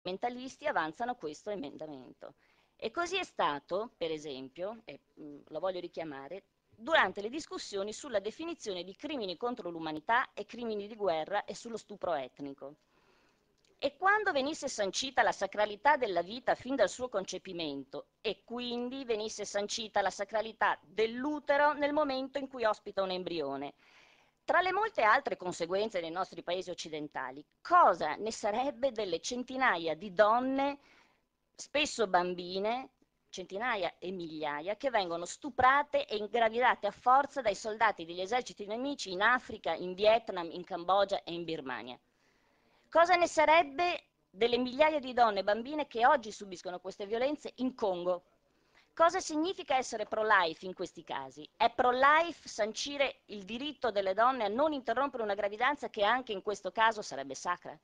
ambientalisti avanzano questo emendamento. E così è stato, per esempio, e lo voglio richiamare, durante le discussioni sulla definizione di crimini contro l'umanità e crimini di guerra e sullo stupro etnico. E quando venisse sancita la sacralità della vita fin dal suo concepimento e quindi venisse sancita la sacralità dell'utero nel momento in cui ospita un embrione, tra le molte altre conseguenze nei nostri paesi occidentali, cosa ne sarebbe delle centinaia di donne, spesso bambine, centinaia e migliaia, che vengono stuprate e ingravidate a forza dai soldati degli eserciti nemici in Africa, in Vietnam, in Cambogia e in Birmania? Cosa ne sarebbe delle migliaia di donne e bambine che oggi subiscono queste violenze in Congo? Cosa significa essere pro-life in questi casi? È pro-life sancire il diritto delle donne a non interrompere una gravidanza che anche in questo caso sarebbe sacra?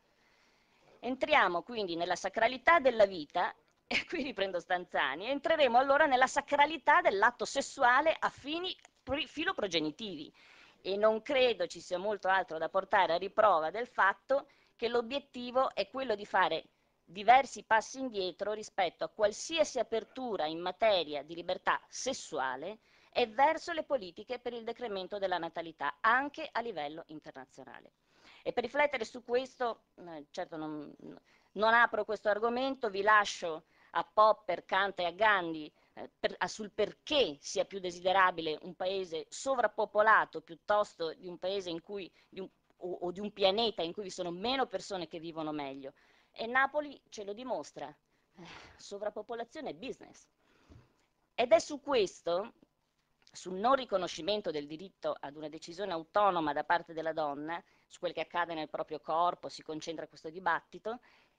Entriamo quindi nella sacralità della vita, e qui riprendo Stanzani, entreremo allora nella sacralità dell'atto sessuale a fini filoprogenitivi. E non credo ci sia molto altro da portare a riprova del fatto che l'obiettivo è quello di fare diversi passi indietro rispetto a qualsiasi apertura in materia di libertà sessuale e verso le politiche per il decremento della natalità, anche a livello internazionale. E per riflettere su questo, certo non apro questo argomento, vi lascio a Popper, Kant e a Gandhi sul perché sia più desiderabile un paese sovrappopolato piuttosto di un paese in cui, o di un pianeta in cui vi sono meno persone che vivono meglio. E Napoli ce lo dimostra, sovrappopolazione è business. Ed è su questo, sul non riconoscimento del diritto ad una decisione autonoma da parte della donna, su quel che accade nel proprio corpo, si concentra questo dibattito,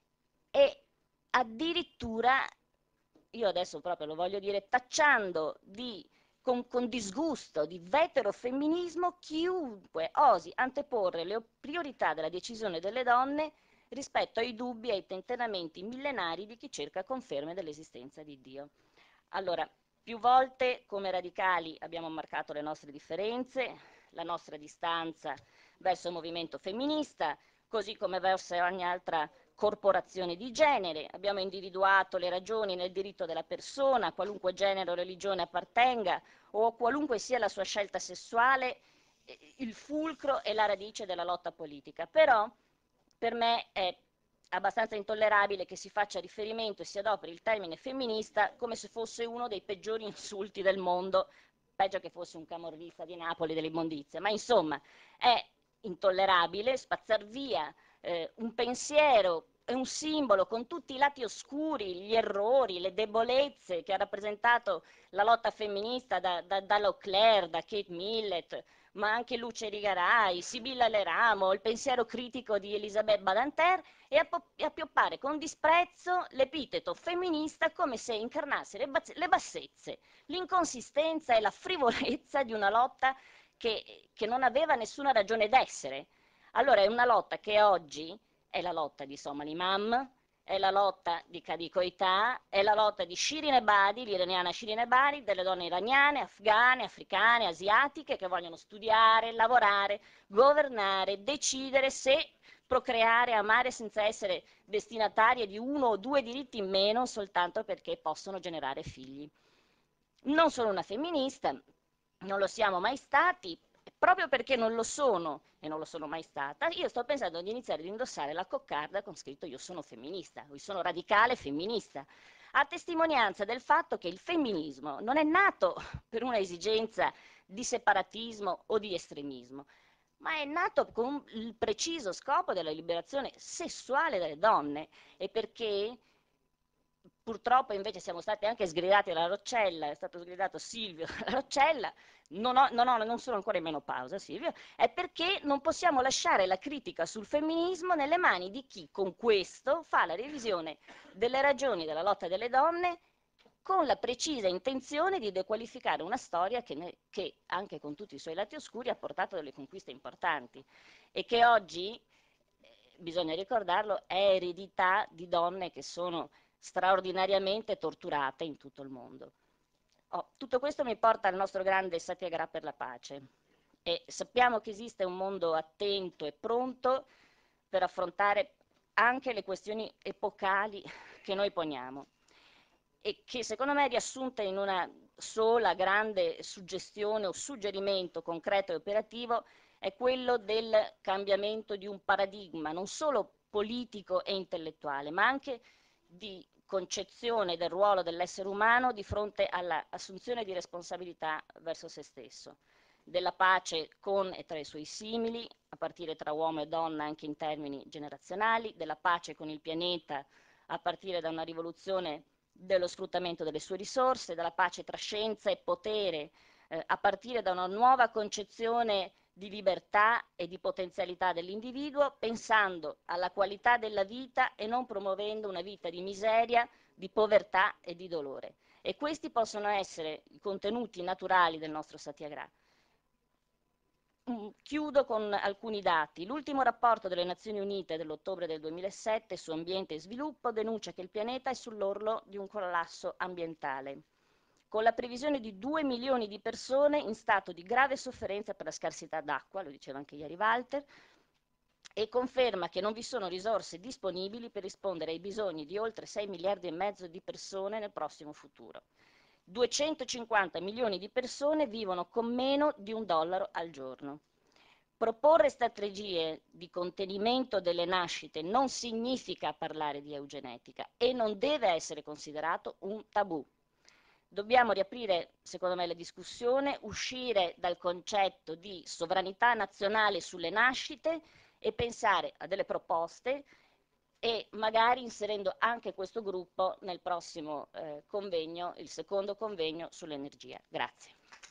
e addirittura, io adesso proprio lo voglio dire, tacciando con disgusto di veterofemminismo chiunque osi anteporre le priorità della decisione delle donne rispetto ai dubbi e ai tentennamenti millenari di chi cerca conferme dell'esistenza di Dio. Allora, più volte come radicali abbiamo marcato le nostre differenze, la nostra distanza verso il movimento femminista, così come verso ogni altra corporazione di genere. Abbiamo individuato le ragioni nel diritto della persona, qualunque genere o religione appartenga o qualunque sia la sua scelta sessuale, il fulcro e la radice della lotta politica. Però per me è abbastanza intollerabile che si faccia riferimento e si adoperi il termine femminista come se fosse uno dei peggiori insulti del mondo, peggio che fosse un camorrista di Napoli dell'immondizia, ma insomma è intollerabile spazzar via un pensiero e un simbolo con tutti i lati oscuri, gli errori, le debolezze che ha rappresentato la lotta femminista da Leclerc, da Kate Millett, ma anche Luce Rigarai, Sibilla Leramo, il pensiero critico di Elisabeth Badinter, e appioppare con disprezzo l'epiteto femminista come se incarnasse le bassezze, l'inconsistenza e la frivolezza di una lotta che non aveva nessuna ragione d'essere. Allora è una lotta che oggi è la lotta di Somali Mam, è la lotta di Khadi Koità, è la lotta di Shirin Ebadi, l'iraniana Shirin Ebadi, delle donne iraniane, afghane, africane, asiatiche che vogliono studiare, lavorare, governare, decidere se procreare, amare senza essere destinatarie di uno o due diritti in meno soltanto perché possono generare figli. Non sono una femminista, non lo siamo mai stati, proprio perché non lo sono e non lo sono mai stata, io sto pensando di iniziare ad indossare la coccarda con scritto io sono femminista, io sono radicale femminista, a testimonianza del fatto che il femminismo non è nato per una esigenza di separatismo o di estremismo, ma è nato con il preciso scopo della liberazione sessuale delle donne e perché purtroppo invece siamo stati anche sgridati alla Roccella, è stato sgridato Silvio alla Roccella, non sono ancora in menopausa Silvio, è perché non possiamo lasciare la critica sul femminismo nelle mani di chi con questo fa la revisione delle ragioni della lotta delle donne con la precisa intenzione di dequalificare una storia che anche con tutti i suoi lati oscuri ha portato delle conquiste importanti e che oggi, bisogna ricordarlo, è eredità di donne che sono straordinariamente torturate in tutto il mondo. Tutto questo mi porta al nostro grande Satyagraha per la pace e sappiamo che esiste un mondo attento e pronto per affrontare anche le questioni epocali che noi poniamo e che secondo me riassunte in una sola grande suggestione o suggerimento concreto e operativo è quello del cambiamento di un paradigma, non solo politico e intellettuale, ma anche di concezione del ruolo dell'essere umano di fronte all'assunzione di responsabilità verso se stesso, della pace con e tra i suoi simili, a partire tra uomo e donna anche in termini generazionali, della pace con il pianeta a partire da una rivoluzione dello sfruttamento delle sue risorse, dalla pace tra scienza e potere, a partire da una nuova concezione di libertà e di potenzialità dell'individuo, pensando alla qualità della vita e non promuovendo una vita di miseria, di povertà e di dolore. E questi possono essere i contenuti naturali del nostro Satyagraha. Chiudo con alcuni dati. L'ultimo rapporto delle Nazioni Unite dell'ottobre del 2007 su ambiente e sviluppo denuncia che il pianeta è sull'orlo di un collasso ambientale, con la previsione di 2 milioni di persone in stato di grave sofferenza per la scarsità d'acqua, lo diceva anche ieri Walter, e conferma che non vi sono risorse disponibili per rispondere ai bisogni di oltre 6 miliardi e mezzo di persone nel prossimo futuro. 250 milioni di persone vivono con meno di $1 al giorno. Proporre strategie di contenimento delle nascite non significa parlare di eugenetica e non deve essere considerato un tabù. Dobbiamo riaprire, secondo me, la discussione, uscire dal concetto di sovranità nazionale sulle nascite e pensare a delle proposte e magari inserendo anche questo gruppo nel prossimo convegno, il secondo convegno sull'energia. Grazie.